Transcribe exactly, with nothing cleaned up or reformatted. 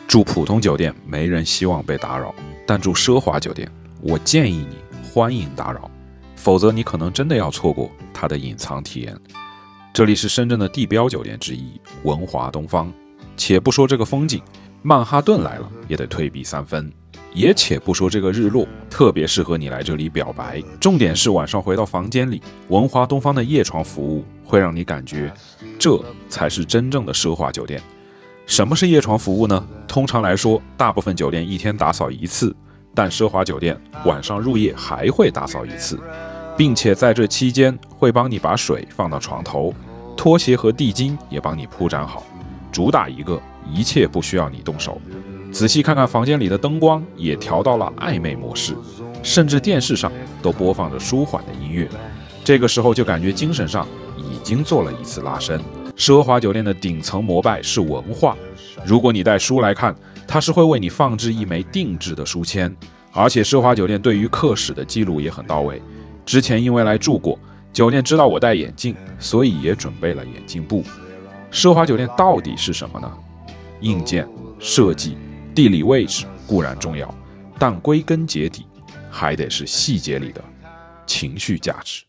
住普通酒店没人希望被打扰，但住奢华酒店，我建议你欢迎打扰，否则你可能真的要错过它的隐藏体验。这里是深圳的地标酒店之一文华东方，且不说这个风景，曼哈顿来了也得退避三分。也且不说这个日落，特别适合你来这里表白。重点是晚上回到房间里，文华东方的夜床服务会让你感觉，这才是真正的奢华酒店。什么是夜床服务呢？通常来说，大部分酒店一天打扫一次，但奢华酒店晚上入夜还会打扫一次，并且在这期间会帮你把水放到床头，拖鞋和地巾也帮你铺展好，主打一个一切不需要你动手。仔细看看房间里的灯光也调到了暧昧模式，甚至电视上都播放着舒缓的音乐，这个时候就感觉精神上已经做了一次拉伸。奢华酒店的顶层膜拜是文化，如果你带书来看，它是会为你放置一枚定制的书签，而且奢华酒店对于客室的记录也很到位。之前因为来住过，酒店知道我戴眼镜，所以也准备了眼镜布。奢华酒店到底是什么呢？硬件、设计、地理位置固然重要，但归根结底还得是细节里的情绪价值。